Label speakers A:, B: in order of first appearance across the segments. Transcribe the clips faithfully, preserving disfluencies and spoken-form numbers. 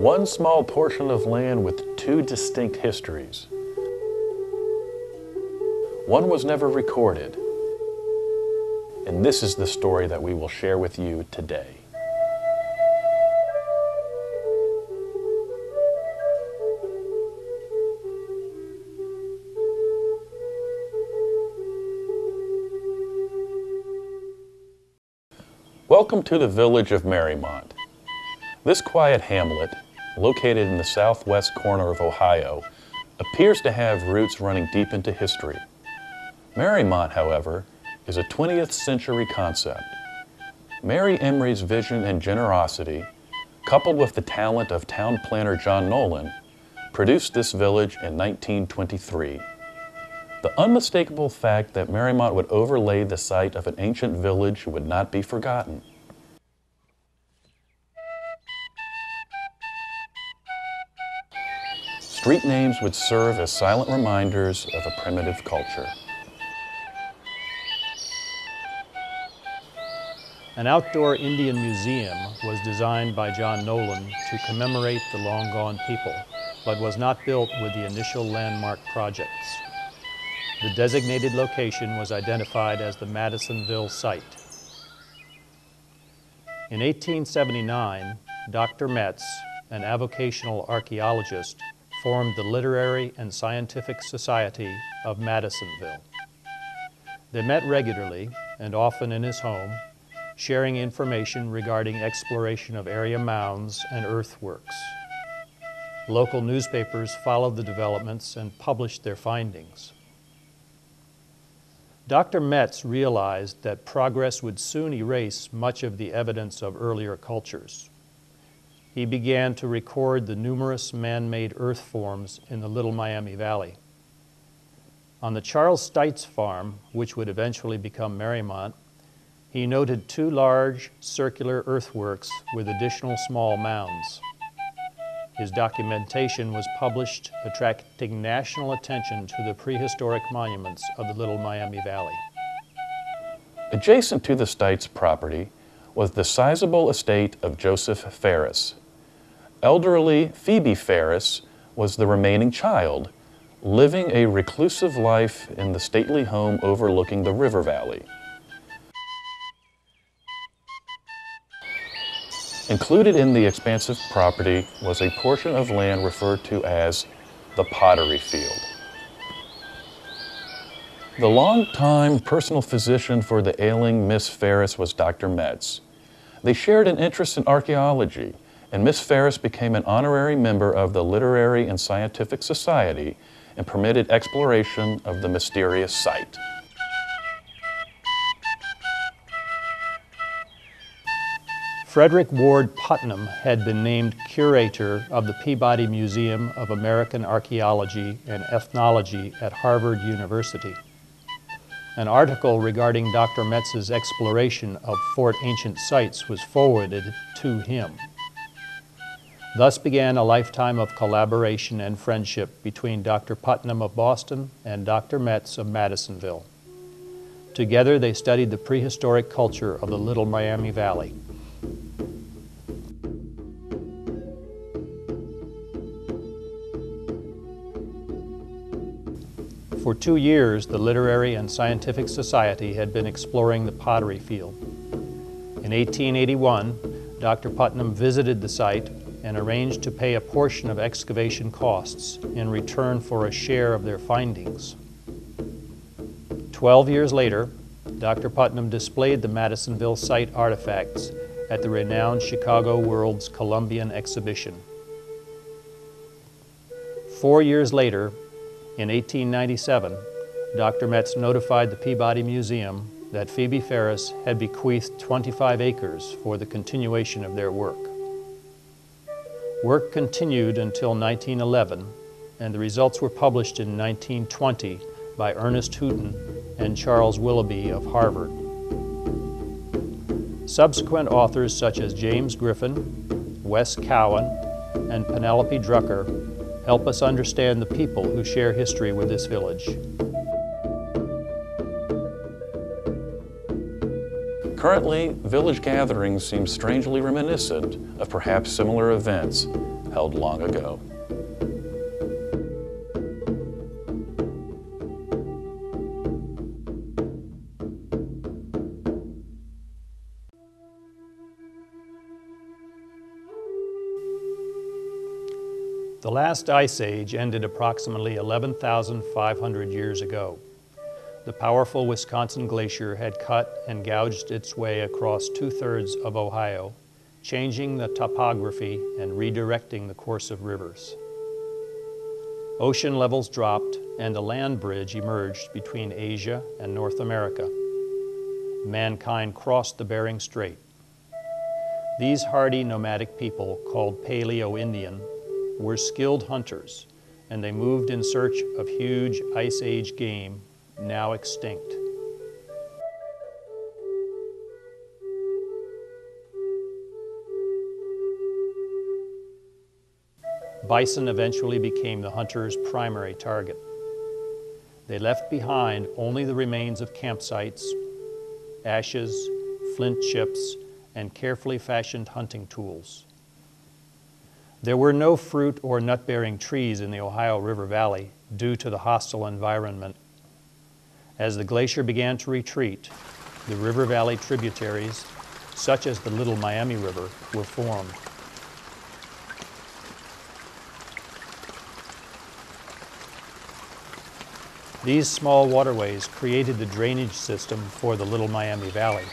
A: One small portion of land with two distinct histories. One was never recorded, and this is the story that we will share with you today. Welcome to the village of Mariemont. This quiet hamlet, located in the southwest corner of Ohio, appears to have roots running deep into history. Mariemont, however, is a twentieth century concept. Mary Emery's vision and generosity, coupled with the talent of town planner John Nolan, produced this village in nineteen twenty-three. The unmistakable fact that Mariemont would overlay the site of an ancient village would not be forgotten. Street names would serve as silent reminders of a primitive culture.
B: An outdoor Indian museum was designed by John Nolan to commemorate the long-gone people, but was not built with the initial landmark projects. The designated location was identified as the Madisonville site. In eighteen seventy-nine, Doctor Metz, an avocational archaeologist, formed the Literary and Scientific Society of Madisonville. They met regularly, and often in his home, sharing information regarding exploration of area mounds and earthworks. Local newspapers followed the developments and published their findings. Doctor Metz realized that progress would soon erase much of the evidence of earlier cultures. He began to record the numerous man-made earth forms in the Little Miami Valley. On the Charles Stites farm, which would eventually become Mariemont, he noted two large circular earthworks with additional small mounds. His documentation was published, attracting national attention to the prehistoric monuments of the Little Miami Valley.
A: Adjacent to the Stites property was the sizable estate of Joseph Ferris. Elderly Phoebe Ferris was the remaining child, living a reclusive life in the stately home overlooking the river valley. Included in the expansive property was a portion of land referred to as the pottery field. The longtime personal physician for the ailing Miss Ferris was Doctor Metz. They shared an interest in archaeology, and Miss Ferris became an honorary member of the Literary and Scientific Society and permitted exploration of the mysterious site.
B: Frederick Ward Putnam had been named curator of the Peabody Museum of American Archaeology and Ethnology at Harvard University. An article regarding Doctor Metz's exploration of Fort Ancient sites was forwarded to him. Thus began a lifetime of collaboration and friendship between Doctor Putnam of Boston and Doctor Metz of Madisonville. Together they studied the prehistoric culture of the Little Miami Valley. For two years, the Literary and Scientific Society had been exploring the pottery field. In eighteen eighty-one, Doctor Putnam visited the site and arranged to pay a portion of excavation costs in return for a share of their findings. Twelve years later, Doctor Putnam displayed the Madisonville site artifacts at the renowned Chicago World's Columbian Exhibition. Four years later, in eighteen ninety-seven, Doctor Metz notified the Peabody Museum that Phoebe Ferris had bequeathed twenty-five acres for the continuation of their work. Work continued until nineteen eleven, and the results were published in nineteen twenty by Ernest Houghton and Charles Willoughby of Harvard. Subsequent authors such as James Griffin, Wes Cowan, and Penelope Drucker help us understand the people who share history with this village.
A: Currently, village gatherings seem strangely reminiscent of perhaps similar events. held long ago.
B: The last ice age ended approximately eleven thousand five hundred years ago. The powerful Wisconsin Glacier had cut and gouged its way across two-thirds of Ohio, changing the topography and redirecting the course of rivers. Ocean levels dropped and a land bridge emerged between Asia and North America. Mankind crossed the Bering Strait. These hardy nomadic people, called Paleo-Indian, were skilled hunters, and they moved in search of huge Ice Age game, now extinct. Bison eventually became the hunters' primary target. They left behind only the remains of campsites, ashes, flint chips, and carefully fashioned hunting tools. There were no fruit or nut-bearing trees in the Ohio River Valley due to the hostile environment. As the glacier began to retreat, the river valley tributaries, such as the Little Miami River, were formed. These small waterways created the drainage system for the Little Miami Valley.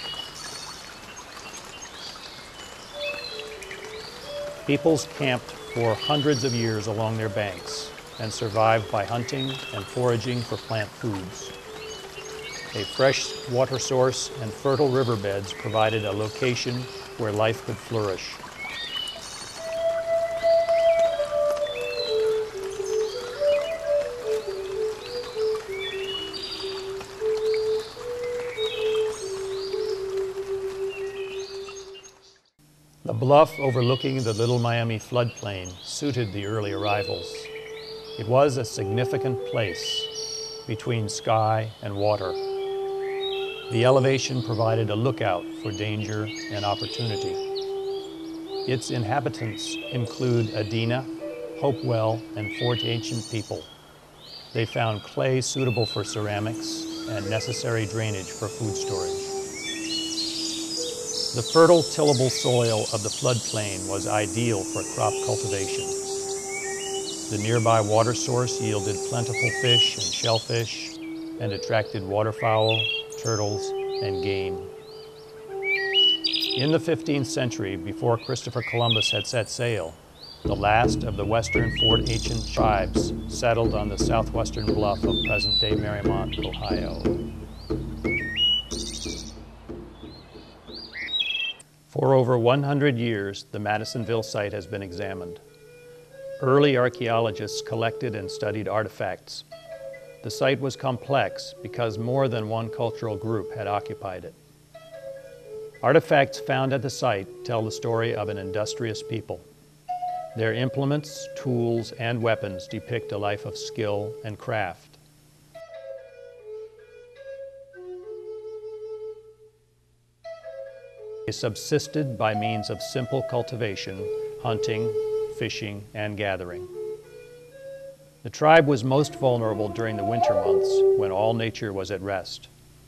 B: Peoples camped for hundreds of years along their banks and survived by hunting and foraging for plant foods. A fresh water source and fertile riverbeds provided a location where life could flourish. The bluff overlooking the Little Miami floodplain suited the early arrivals. It was a significant place between sky and water. The elevation provided a lookout for danger and opportunity. Its inhabitants include Adena, Hopewell, and Fort Ancient people. They found clay suitable for ceramics and necessary drainage for food storage. The fertile, tillable soil of the floodplain was ideal for crop cultivation. The nearby water source yielded plentiful fish and shellfish and attracted waterfowl, turtles, and game. In the fifteenth century, before Christopher Columbus had set sail, the last of the western Fort Ancient tribes settled on the southwestern bluff of present-day Mariemont, Ohio. For over one hundred years, the Madisonville site has been examined. Early archaeologists collected and studied artifacts. The site was complex because more than one cultural group had occupied it. Artifacts found at the site tell the story of an industrious people. Their implements, tools, and weapons depict a life of skill and craft. They subsisted by means of simple cultivation, hunting, fishing, and gathering. The tribe was most vulnerable during the winter months when all nature was at rest.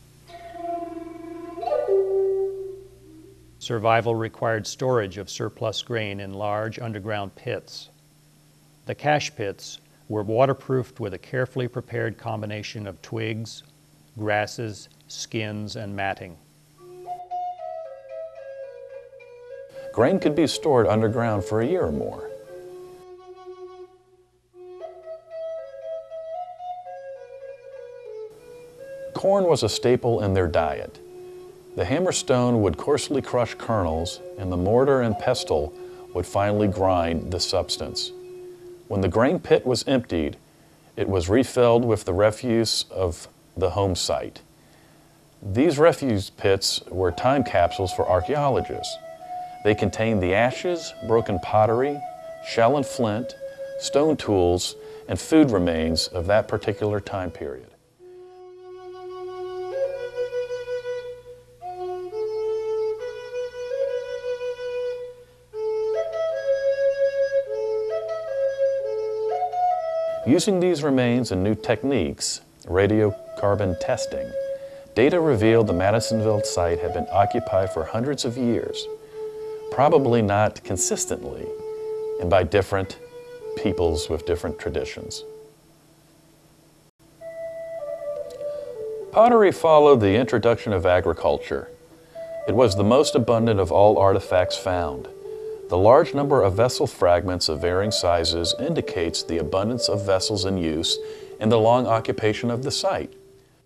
B: Survival required storage of surplus grain in large underground pits. The cache pits were waterproofed with a carefully prepared combination of twigs, grasses, skins, and matting.
A: Grain could be stored underground for a year or more. Corn was a staple in their diet. The hammerstone would coarsely crush kernels, and the mortar and pestle would finely grind the substance. When the grain pit was emptied, it was refilled with the refuse of the home site. These refuse pits were time capsules for archaeologists. They contained the ashes, broken pottery, shell and flint, stone tools, and food remains of that particular time period. Using these remains and new techniques, radiocarbon testing, data revealed the Madisonville site had been occupied for hundreds of years, probably not consistently, and by different peoples with different traditions. Pottery followed the introduction of agriculture. It was the most abundant of all artifacts found. The large number of vessel fragments of varying sizes indicates the abundance of vessels in use and the long occupation of the site.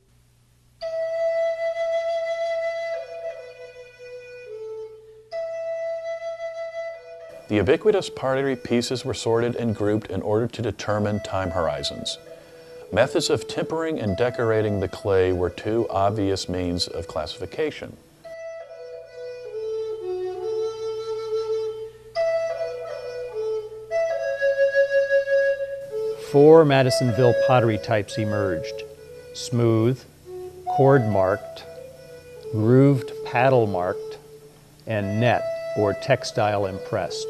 A: The ubiquitous pottery pieces were sorted and grouped in order to determine time horizons. Methods of tempering and decorating the clay were two obvious means of classification.
B: Four Madisonville pottery types emerged: smooth, cord-marked, grooved paddle-marked, and net or textile impressed.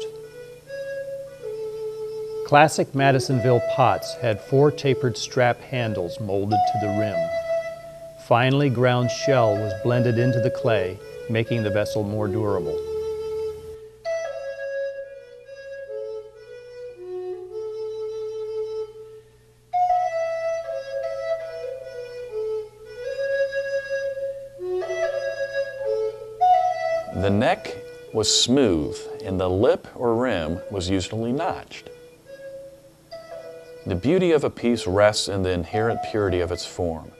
B: Classic Madisonville pots had four tapered strap handles molded to the rim. Finely ground shell was blended into the clay, making the vessel more durable.
A: The neck was smooth and the lip or rim was usually notched. The beauty of a piece rests in the inherent purity of its form.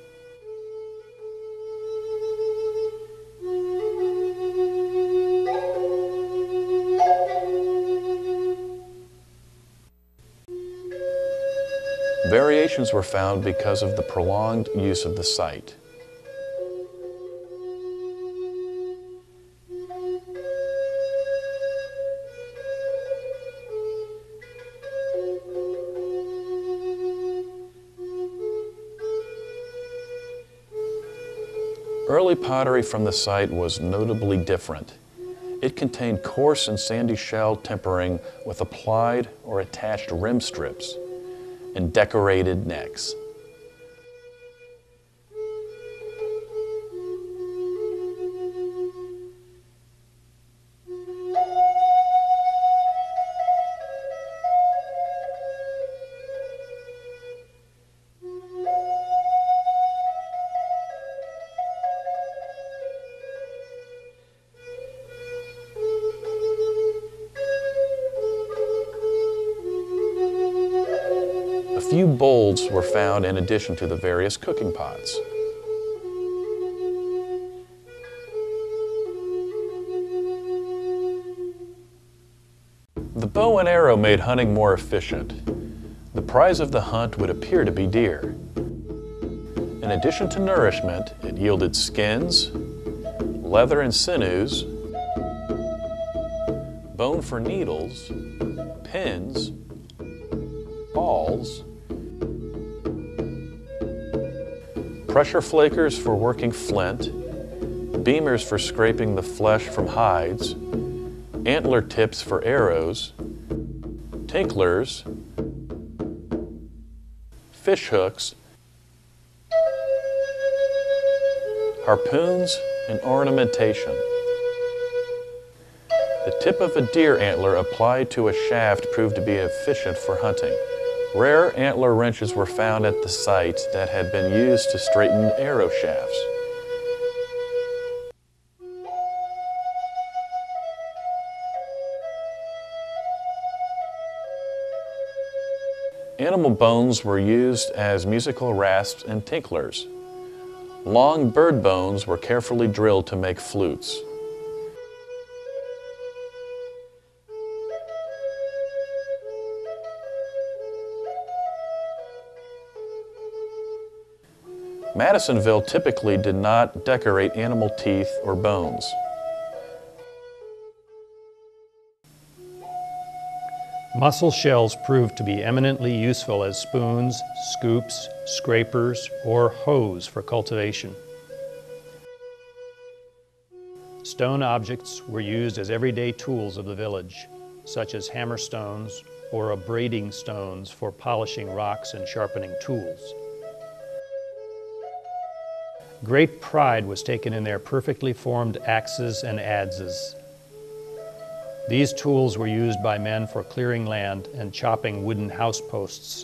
A: Variations were found because of the prolonged use of the site. Early pottery from the site was notably different. It contained coarse and sandy shell tempering with applied or attached rim strips and decorated necks. A few bowls were found in addition to the various cooking pots. The bow and arrow made hunting more efficient. The prize of the hunt would appear to be deer. In addition to nourishment, it yielded skins, leather and sinews, bone for needles, pins, balls, pressure flakers for working flint, beamers for scraping the flesh from hides, antler tips for arrows, tinklers, fish hooks, harpoons, and ornamentation. The tip of a deer antler applied to a shaft proved to be efficient for hunting. Rare antler wrenches were found at the site that had been used to straighten arrow shafts. Animal bones were used as musical rasps and tinklers. Long bird bones were carefully drilled to make flutes. Madisonville typically did not decorate animal teeth or bones.
B: Mussel shells proved to be eminently useful as spoons, scoops, scrapers, or hoes for cultivation. Stone objects were used as everyday tools of the village, such as hammerstones or abrading stones for polishing rocks and sharpening tools. Great pride was taken in their perfectly formed axes and adzes. These tools were used by men for clearing land and chopping wooden house posts.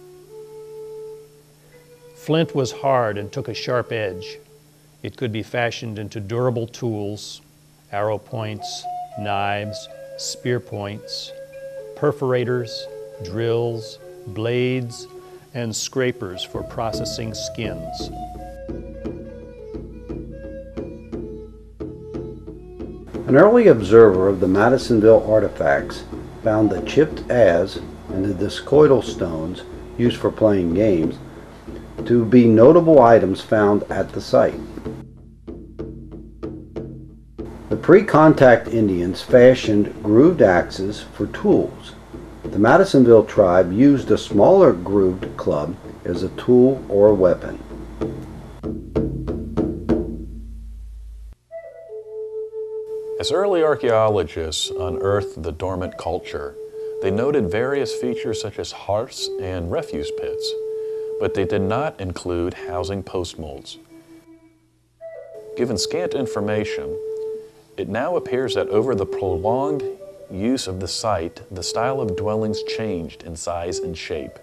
B: Flint was hard and took a sharp edge. It could be fashioned into durable tools, arrow points, knives, spear points, perforators, drills, blades, and scrapers for processing skins.
C: An early observer of the Madisonville artifacts found the chipped adze and the discoidal stones used for playing games to be notable items found at the site. The pre-contact Indians fashioned grooved axes for tools. The Madisonville tribe used a smaller grooved club as a tool or weapon.
A: As early archaeologists unearthed the dormant culture, they noted various features such as hearths and refuse pits, but they did not include housing post molds. Given scant information, it now appears that over the prolonged use of the site, the style of dwellings changed in size and shape.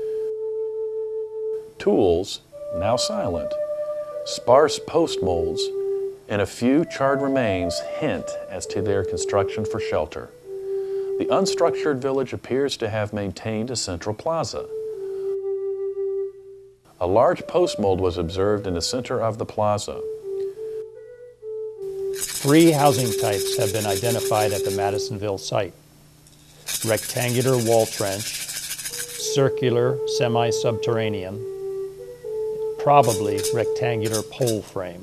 A: Tools, now silent, sparse post molds, and a few charred remains hint as to their construction for shelter. The unstructured village appears to have maintained a central plaza. A large post mold was observed in the center of the plaza.
B: Three housing types have been identified at the Madisonville site: rectangular wall trench, circular semi-subterranean, probably rectangular pole frame.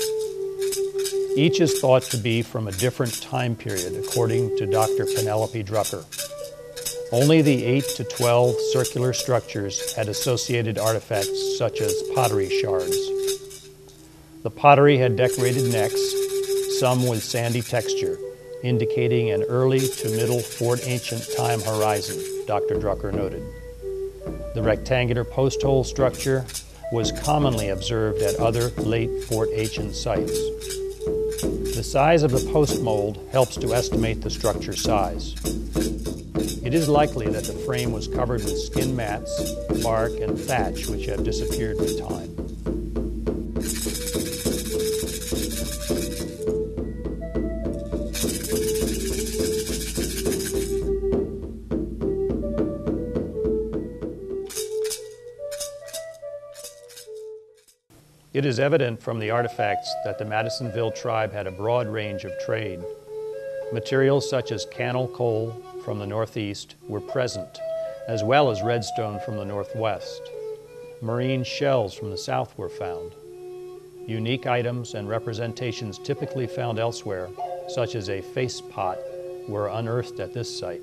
B: Each is thought to be from a different time period, according to Doctor Penelope Drucker. Only the eight to twelve circular structures had associated artifacts such as pottery shards. The pottery had decorated necks, some with sandy texture, indicating an early to middle Fort Ancient time horizon, Doctor Drucker noted. The rectangular post hole structure was commonly observed at other late Fort Ancient sites. The size of the post mold helps to estimate the structure size. It is likely that the frame was covered with skin mats, bark, and thatch which have disappeared with time. It is evident from the artifacts that the Madisonville tribe had a broad range of trade. Materials such as cannel coal from the northeast were present, as well as redstone from the northwest. Marine shells from the south were found. Unique items and representations typically found elsewhere, such as a face pot, were unearthed at this site.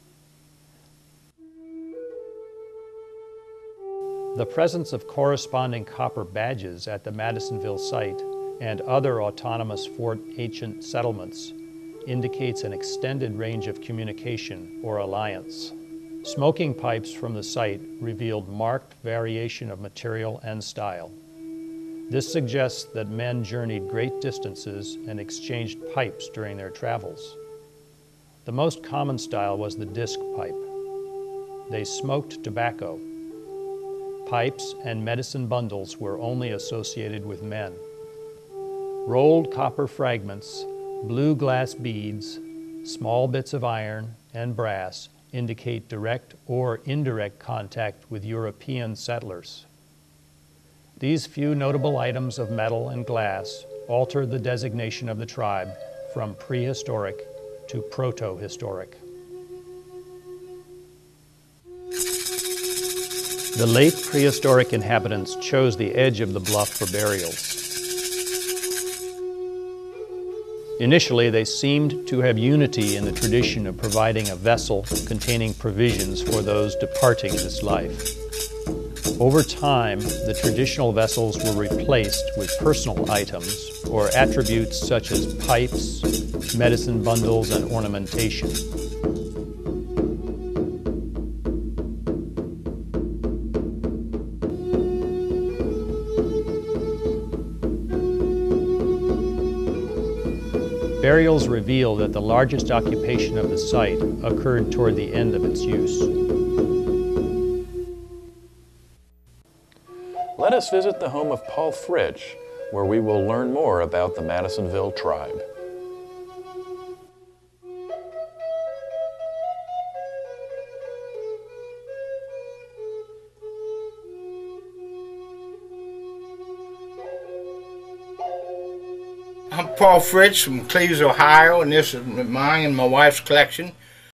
B: The presence of corresponding copper badges at the Madisonville site and other autonomous Fort Ancient settlements indicates an extended range of communication or alliance. Smoking pipes from the site revealed marked variation of material and style. This suggests that men journeyed great distances and exchanged pipes during their travels. The most common style was the disc pipe. They smoked tobacco. Pipes and medicine bundles were only associated with men. Rolled copper fragments, blue glass beads, small bits of iron, and brass indicate direct or indirect contact with European settlers. These few notable items of metal and glass alter the designation of the tribe from prehistoric to proto-historic. The late prehistoric inhabitants chose the edge of the bluff for burials. Initially, they seemed to have unity in the tradition of providing a vessel containing provisions for those departing this life. Over time, the traditional vessels were replaced with personal items or attributes such as pipes, medicine bundles, and ornamentation. Burials reveal that the largest occupation of the site occurred toward the end of its use.
A: Let us visit the home of Paul Fritsch, where we will learn more about the Madisonville tribe.
D: I'm Paul Fritsch from Cleves, Ohio, and this is mine and my wife's collection.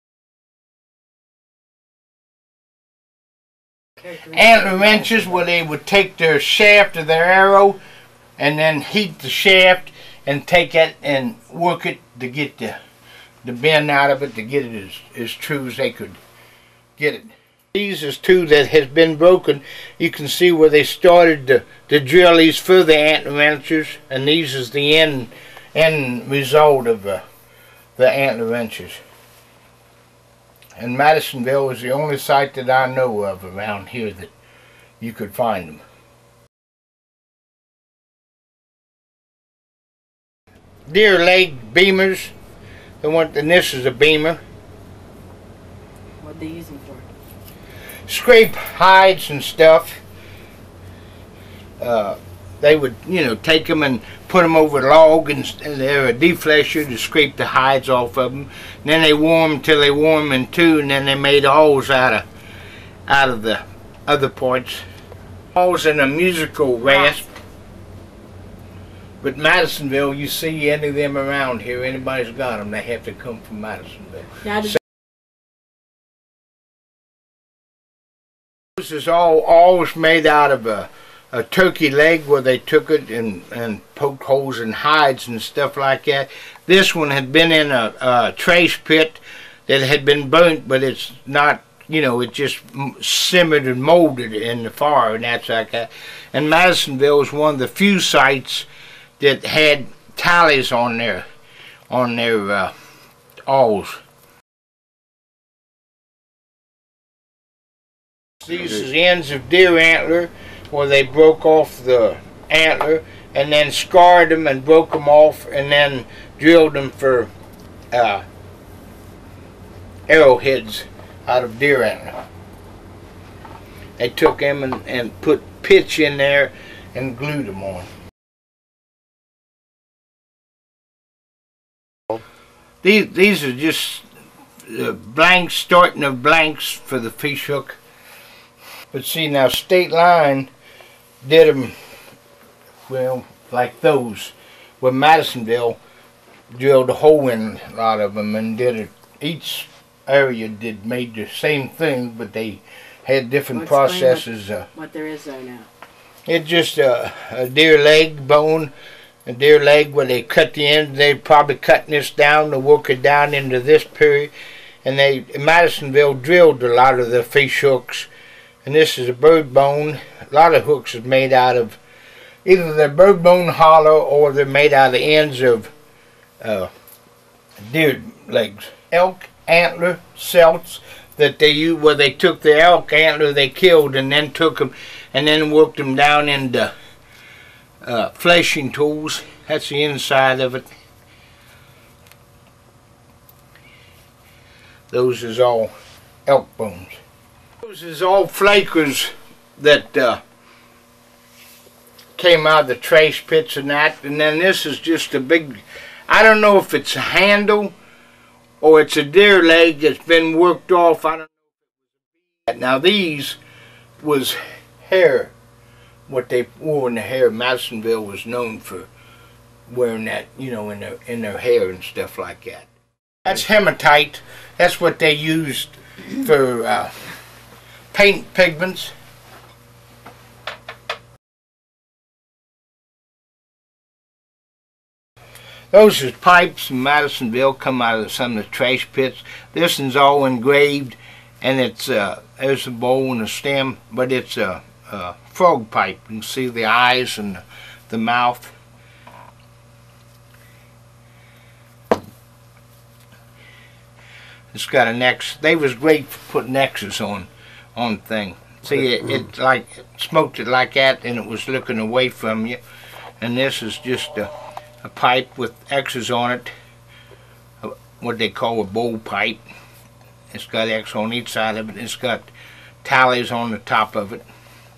D: Antler wrenches, where they would take their shaft of their arrow and then heat the shaft and take it and work it to get the, the bend out of it, to get it as, as true as they could get it. These is two that has been broken. You can see where they started to, to drill these further antler wrenches, and these is the end, end result of uh, the antler wrenches. And Madisonville is the only site that I know of around here that you could find them. Deer leg beamers, the one, and this is a beamer.
E: What they use them for?
D: Scrape hides and stuff. Uh, they would, you know, take them and put them over a log, and, and they're a deflesher to scrape the hides off of them. And then they warm them till they warm them in two, and then they made awls out of out of the other parts. Awls in a musical rasp. But Madisonville, you see any of them around here, anybody's got them, they have to come from Madisonville.
E: Now,
D: So, this is all always made out of a, a turkey leg, where they took it and, and poked holes in hides and stuff like that. This one had been in a, a trace pit that had been burnt, but it's not, you know, it just simmered and molded in the fire, and that's like that. And Madisonville is one of the few sites that had tallies on their on their uh, awls. These are the ends of deer antler, where they broke off the antler and then scarred them and broke them off and then drilled them for uh, arrowheads out of deer antler. They took them and, and put pitch in there and glued them on. These, these are just uh, blanks, starting of blanks for the fish hook. But see, now State Line did them, well, like those, where Madisonville drilled a hole in a lot of them and did it. Each area did made the same thing, but they had different
E: Well,
D: processes.
E: What,
D: uh,
E: what there is there now.
D: It's just a, a deer leg bone, a deer leg where they cut the end. They probably cutting this down to work it down into this period. And they, Madisonville drilled a lot of the fish hooks. And this is a bird bone. A lot of hooks is made out of either the bird bone hollow, or they're made out of the ends of uh, deer legs. Elk antler celts that they use, where they took the elk antler they killed and then took them and then worked them down into uh, fleshing tools. That's the inside of it. Those is all elk bones. Those is all flakers that uh, came out of the trace pits and that. And then this is just a big, I don't know if it's a handle or it's a deer leg that's been worked off. I don't know. Now these was hair, what they wore in the hair. Madisonville was known for wearing that, you know, in their, in their hair and stuff like that. That's hematite. That's what they used for uh, paint pigments. Those is pipes in Madisonville, come out of some of the trash pits. This one's all engraved, and it's uh, there's a bowl and a stem, but it's a, a frog pipe. You can see the eyes and the, the mouth. It's got an X. They was great for putting X's on on thing. See, it, it like it smoked it like that, and it was looking away from you. And this is just a, a pipe with X's on it. what they call a bowl pipe. It's got X on each side of it. It's got tallies on the top of it.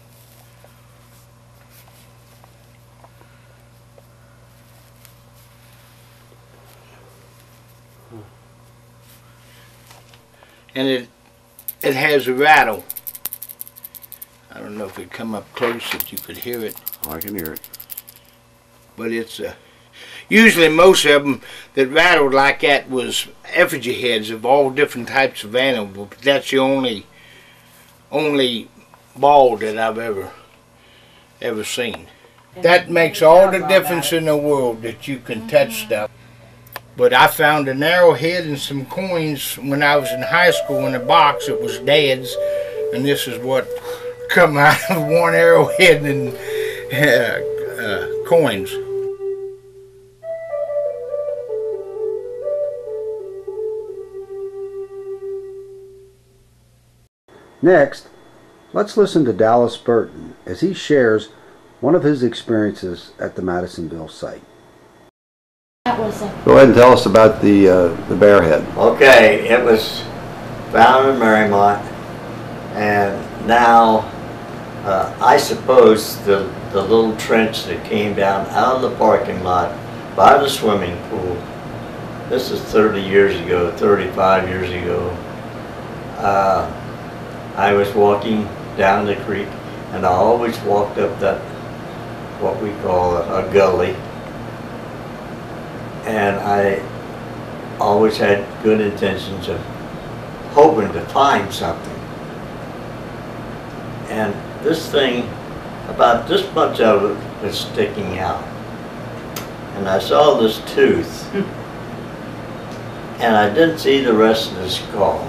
D: And it it has a rattle. I don't know if it come up close that you could hear it.
C: Oh, I can hear it.
D: But it's uh, usually most of them that rattled like that was effigy heads of all different types of animals. But that's the only only ball that I've ever ever seen. That makes all the difference in the world that you can touch stuff. But I found an arrowhead and some coins when I was in high school in a box. It was Dad's, and this is what come out of one arrowhead and uh, uh, coins.
C: Next, let's listen to Dallas Burton as he shares one of his experiences at the Madisonville site.
E: That was a
C: Go ahead and tell us about the uh, the bear head.
F: Okay, it was found in Mariemont, and now uh, I suppose the, the little trench that came down out of the parking lot by the swimming pool, this is thirty years ago, thirty-five years ago, uh, I was walking down the creek, and I always walked up that, what we call a, a gully. And I always had good intentions of hoping to find something. And this thing, about this much of it was sticking out. And I saw this tooth, and I didn't see the rest of the skull.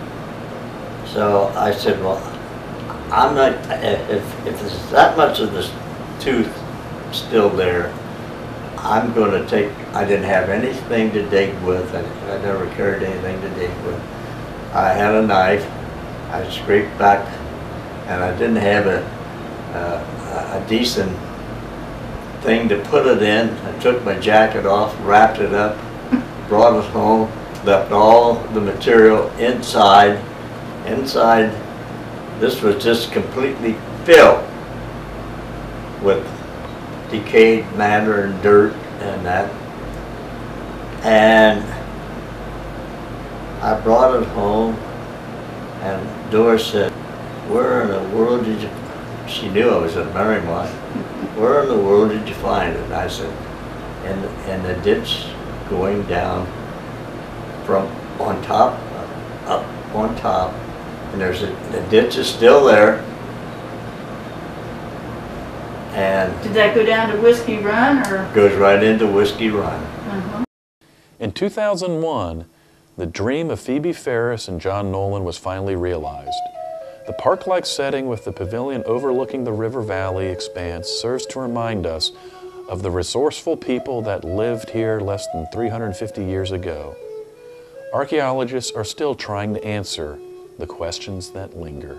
F: So I said, well, I'm not, if, if there's that much of this tooth still there, I'm going to take, I didn't have anything to dig with. I, I never carried anything to dig with. I had a knife. I scraped back, and I didn't have a, a, a decent thing to put it in. I took my jacket off, wrapped it up, brought it home, left all the material inside. Inside, this was just completely filled with decayed matter and dirt and that. And I brought it home, and Doris said, where in the world did you, she knew I was at Mariemont, where in the world did you find it? And I said, in, in the ditch going down from on top, up on top, and there's a, the ditch is still there. And
E: Did that go down to Whiskey Run, or?
F: Goes right into Whiskey Run.
E: Uh-huh.
A: In two thousand one, the dream of Phoebe Ferris and John Nolan was finally realized. The park-like setting with the pavilion overlooking the river valley expanse serves to remind us of the resourceful people that lived here less than three hundred fifty years ago. Archaeologists are still trying to answer the questions that linger.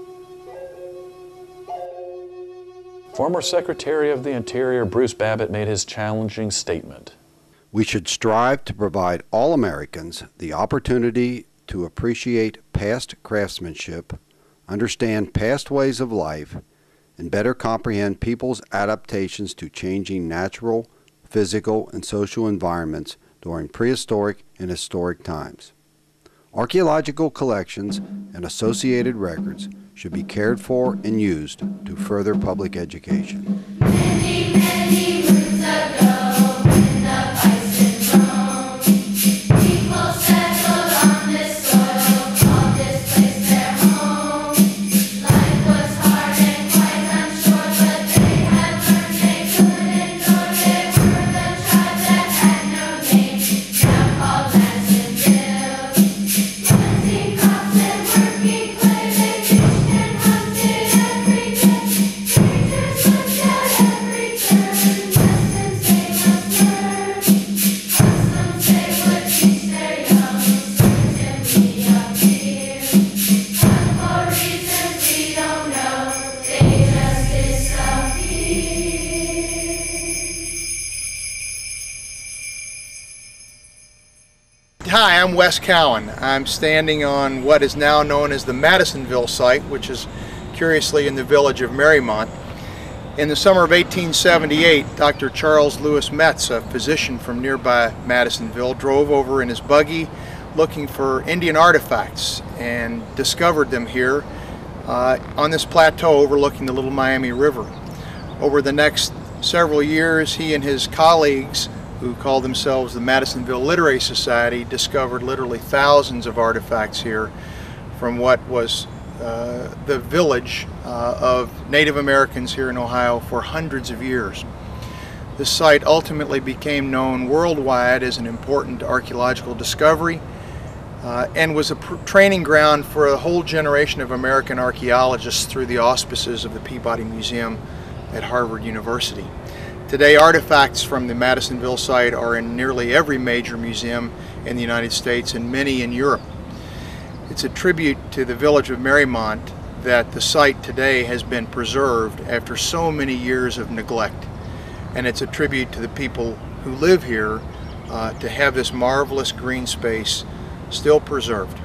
A: Former Secretary of the Interior Bruce Babbitt made his challenging statement.
C: We should strive to provide all Americans the opportunity to appreciate past craftsmanship, understand past ways of life, and better comprehend people's adaptations to changing natural, physical, and social environments during prehistoric and historic times. Archaeological collections and associated records should be cared for and used to further public education.
G: Many, many moons ago, when the bison roamed, people settled on this soil, called this place their home. Life was hard and quite unsure, but they had learned they could endure. They were the tribe that had no name, now called Madisonville. Planting crops and working clay, they fished and hunted every day. Strangers looked at every turn.
H: Hi, I'm Wes Cowan. I'm standing on what is now known as the Madisonville site, which is curiously in the village of Mariemont. In the summer of eighteen seventy-eight, Doctor Charles Lewis Metz, a physician from nearby Madisonville, drove over in his buggy looking for Indian artifacts and discovered them here uh, on this plateau overlooking the Little Miami River. Over the next several years, he and his colleagues, who called themselves the Madisonville Literary Society, discovered literally thousands of artifacts here from what was uh, the village uh, of Native Americans here in Ohio for hundreds of years. This site ultimately became known worldwide as an important archaeological discovery uh, and was a pr training ground for a whole generation of American archaeologists through the auspices of the Peabody Museum at Harvard University. Today, artifacts from the Madisonville site are in nearly every major museum in the United States and many in Europe. It's a tribute to the village of Mariemont that the site today has been preserved after so many years of neglect. And it's a tribute to the people who live here uh, to have this marvelous green space still preserved.